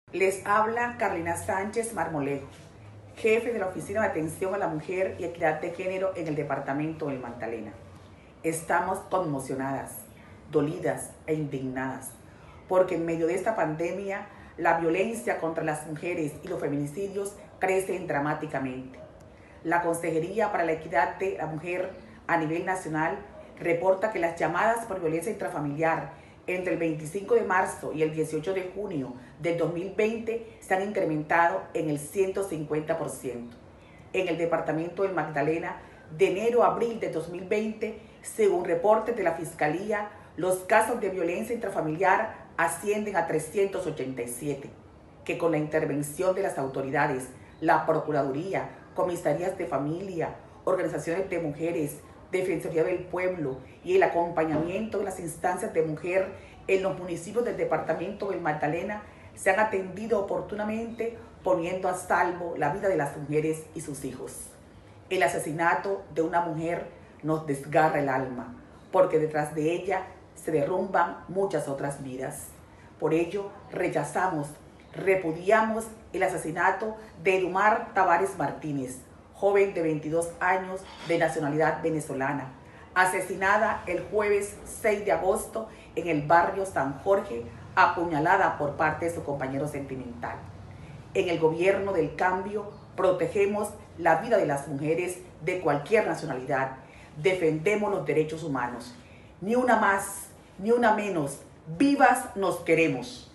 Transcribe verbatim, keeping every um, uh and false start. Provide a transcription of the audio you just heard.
Les habla Carolina Sánchez Marmolejo, jefe de la Oficina de Atención a la Mujer y Equidad de Género en el Departamento del Magdalena. Estamos conmocionadas, dolidas e indignadas, porque en medio de esta pandemia, la violencia contra las mujeres y los feminicidios crecen dramáticamente. La Consejería para la Equidad de la Mujer a nivel nacional reporta que las llamadas por violencia intrafamiliar entre el veinticinco de marzo y el dieciocho de junio del dos mil veinte se han incrementado en el ciento cincuenta por ciento. En el departamento del Magdalena, de enero a abril de dos mil veinte, según reportes de la Fiscalía, los casos de violencia intrafamiliar ascienden a trescientos ochenta y siete, que con la intervención de las autoridades, la Procuraduría, comisarías de familia, organizaciones de mujeres, Defensoría del Pueblo y el acompañamiento de las instancias de mujer en los municipios del departamento del Magdalena se han atendido oportunamente, poniendo a salvo la vida de las mujeres y sus hijos. El asesinato de una mujer nos desgarra el alma, porque detrás de ella se derrumban muchas otras vidas. Por ello, rechazamos, repudiamos el asesinato de Edumar Tavares Martínez, joven de veintidós años de nacionalidad venezolana, asesinada el jueves seis de agosto en el barrio San Jorge, apuñalada por parte de su compañero sentimental. En el gobierno del cambio protegemos la vida de las mujeres de cualquier nacionalidad, defendemos los derechos humanos. Ni una más, ni una menos, vivas nos queremos.